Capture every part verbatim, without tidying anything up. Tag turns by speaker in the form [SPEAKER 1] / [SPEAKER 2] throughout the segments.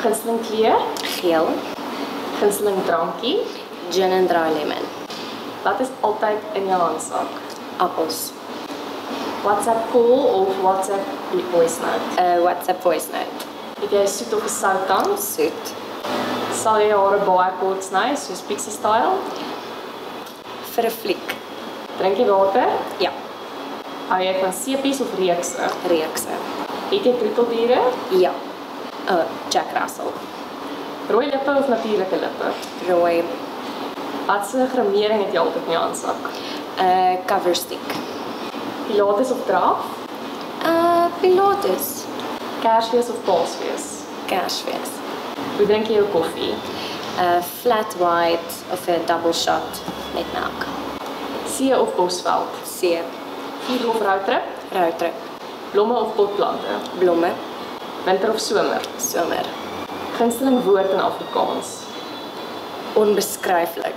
[SPEAKER 1] gunsteling kleur?
[SPEAKER 2] Geel.
[SPEAKER 1] Gunsteling drankie?
[SPEAKER 2] Gin en dry lemon.
[SPEAKER 1] Wat is altyd in jou handsak?
[SPEAKER 2] Appels.
[SPEAKER 1] WhatsApp call of WhatsApp voice note?
[SPEAKER 2] Uh, WhatsApp voice note.
[SPEAKER 1] Het jy 'n soet of 'n sout dans?
[SPEAKER 2] Soet.
[SPEAKER 1] Sal jy jou hare baie kort sny, soos pixie style?
[SPEAKER 2] Vir 'n fliek.
[SPEAKER 1] Drink jy water?
[SPEAKER 2] Ja.
[SPEAKER 1] Hou jy van sepies of reekse?
[SPEAKER 2] Reekse.
[SPEAKER 1] Het jy troeteldiere?
[SPEAKER 2] Ja. Uh, Jack Russell.
[SPEAKER 1] Rooi lippe of natuurlike lippe?
[SPEAKER 2] Rooi.
[SPEAKER 1] Wat se grimering het jy altyd in jou handsak?
[SPEAKER 2] Uh, cover stick.
[SPEAKER 1] Pilates of draf?
[SPEAKER 2] Uh, Pilates.
[SPEAKER 1] Kersfees of Paasfees?
[SPEAKER 2] Kersfees.
[SPEAKER 1] Hoe drink jy jou koffie?
[SPEAKER 2] Uh, flat white of 'n double shot met melk.
[SPEAKER 1] See of bosveld?
[SPEAKER 2] See.
[SPEAKER 1] Vlieg of roadtrip?
[SPEAKER 2] Roadtrip.
[SPEAKER 1] Blomme of potplante?
[SPEAKER 2] Blomme.
[SPEAKER 1] Winter of somer?
[SPEAKER 2] Somer.
[SPEAKER 1] Gunsteling woord in Afrikaans?
[SPEAKER 2] Onbeskryflik.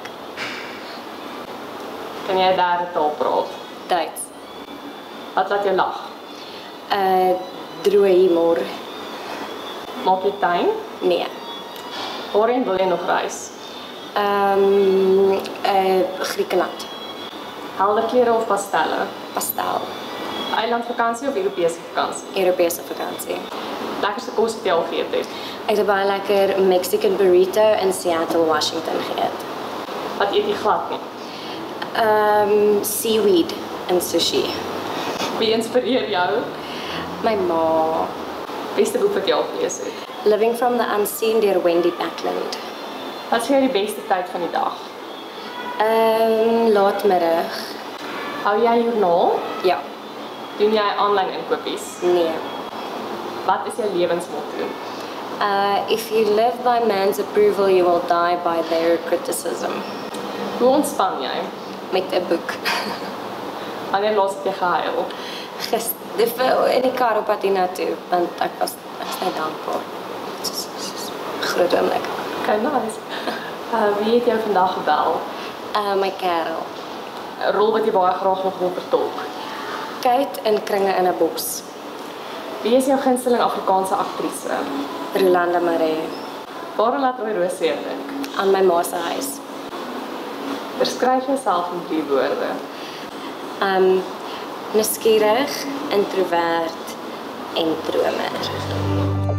[SPEAKER 1] Kan jy 'n derde taal praat?
[SPEAKER 2] Duits.
[SPEAKER 1] Wat laat jou lag?
[SPEAKER 2] Uh, droë humor.
[SPEAKER 1] Maak jy tuin?
[SPEAKER 2] Nee.
[SPEAKER 1] Waarheen wil jy nog reis?
[SPEAKER 2] Um, uh, Griekeland.
[SPEAKER 1] Helder kleure of pastelle?
[SPEAKER 2] Pastel.
[SPEAKER 1] Eilandvakansie of Europese vakansie?
[SPEAKER 2] Europese vakansie.
[SPEAKER 1] Lekkerste kos wat jy al geëet het?
[SPEAKER 2] Ek het 'n baie lekker Mexican burrito in Seattle, Washington geëet.
[SPEAKER 1] Wat eet jy glad nie?
[SPEAKER 2] Um, seaweed en sushi.
[SPEAKER 1] Wie inspireer jou?
[SPEAKER 2] My ma.
[SPEAKER 1] Beste boek wat jy al gelees het?
[SPEAKER 2] Living from the Unseen deur Wendy Backlund.
[SPEAKER 1] Wat is vir jou die beste tyd van die dag?
[SPEAKER 2] Um, laatmiddag.
[SPEAKER 1] Hou jy joernaal?
[SPEAKER 2] Ja.
[SPEAKER 1] Doen jy aanlyn inkopies?
[SPEAKER 2] Nee.
[SPEAKER 1] Wat is jou lewensmotto?
[SPEAKER 2] Uh, if you live by man's approval, you will die by their criticism.
[SPEAKER 1] Hoe ontspan jy?
[SPEAKER 2] Met 'n boek.
[SPEAKER 1] Wanneer laas het jy gehuil?
[SPEAKER 2] Gister in die kar op pad hiernatoe, want ek was ek is net dankbaar. Dit is groot oomblik.
[SPEAKER 1] Okay, nice. Uh, wie het jou vandag gebel?
[SPEAKER 2] Uh, my kerel.
[SPEAKER 1] 'n Rol wat jy baie graag nog wil vertolk.
[SPEAKER 2] Kyk in kringe in 'n bos.
[SPEAKER 1] Wie is jou gunsteling Afrikaanse aktrise?
[SPEAKER 2] Rolanda Maree.
[SPEAKER 1] Waar laat Rooi Roos jou dink?
[SPEAKER 2] Aan my ma se huis.
[SPEAKER 1] Beskryf jouself in drie woorde.
[SPEAKER 2] Um, nuuskierig, introvert en dromer.